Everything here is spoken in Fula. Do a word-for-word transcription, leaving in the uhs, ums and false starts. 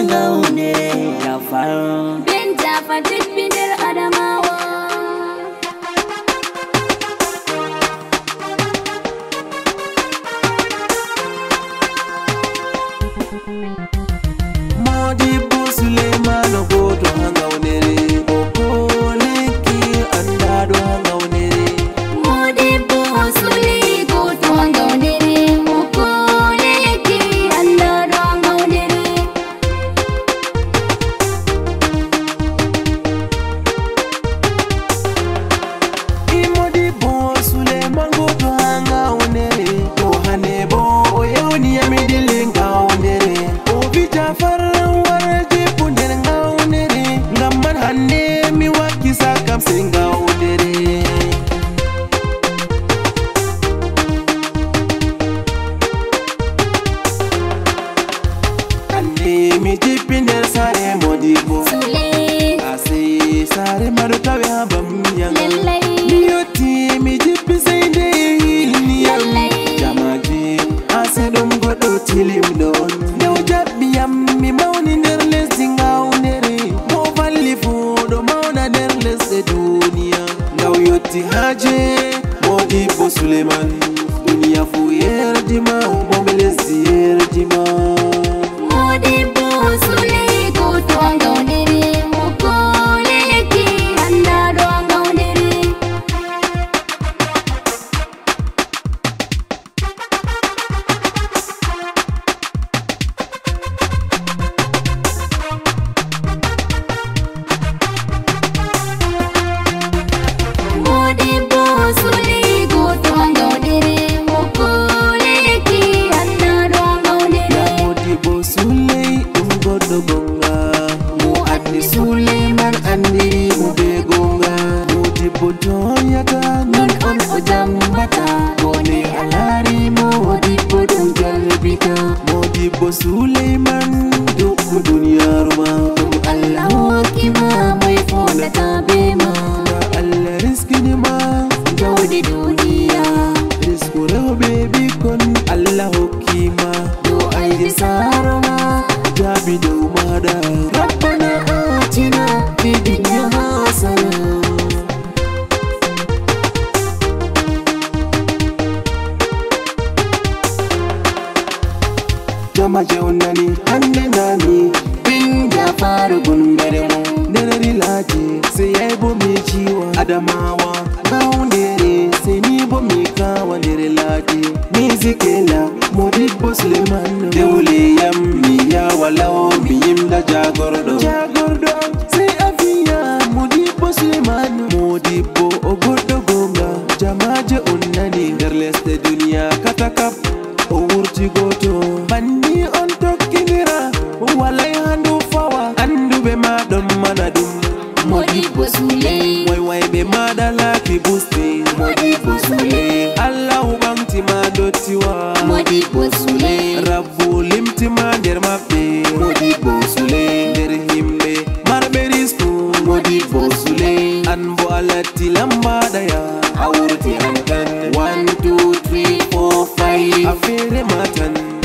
hangaune Jafar Ben Jafar Tippindir Adamawa Modibo Suleiman Goto hangaune Okoleki andado hangaune Modibo Suleiman Goto hangaune Okoleki andado hangaune Modibo Suleiman Goto hangaune Ohanebo oyoni amidile ngaune Obi Jafar warje punder ngaune Ngamman hanne mi waki sakam singaune Mi jipinder sare Modibo Sule Ase sare madotawe habam yang Lallai Miyoti mi jipi seinde hilniyam Lallai Jamaji ase dum godo tilim don New jabbi yam mi mauni nder lesdi ngaunere Mo valli fudo mauna nder lesde duniya Ngaw yotti haje Modibo Suleiman Duniya fu yerdima Mobe lesdi yerdima Modibo Suleiman Goto hangaune Okoleki andado hangaune Modibo Suleiman Goto hangaune Okoleki andado hangaune Modibo Suley ɗum goɗɗo gonga mo andi Suleiman andi mo be gonga Modibo toyata non on o jambata woni a laari Modibo ɗum jalbita Modibo Suleiman dukku duniyaaru ma ɗum Allah hokkima moy fondata be ma Allah riskinima jawdi duniya risku rewɓe ɓikkon Allah hokkima do aydi saroma jabi dow maɗa rabbana atina fi dunya hasana jama jewnani hande nani bin Jafar gunbere mo ndereri laaje se yai bo mi ciwa Adamawa gaundere se ni bo mi kawa ndere laaje mizikela Modibo Suleiman dewle yam mi yawa law mi yimda jagordo jagordo se afiya Modibo Suleiman Modibo o goɗɗo gonga jamaje on nani nder lesde duniya katakap o wurti goto bandi on tokkinira walay handu fawa anduɓe ma ɗon mana ɗum Modibo Suleiman way way ɓe maɗa laaki busti Modibo Suleiman Allahu ɓamtima dottiwa Modibo Suleiman Rabbu limtima nder maɓɓe Modibo Suleiman nder himɓe marɓe risku Modibo Suleiman an bo a latti lambaɗaya a wurti an tan one two three four five a feere matan